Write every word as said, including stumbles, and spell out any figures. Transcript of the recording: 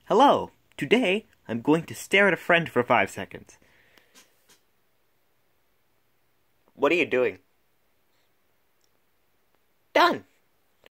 Hello! Today, I'm going to stare at a friend for five seconds. What are you doing? Done!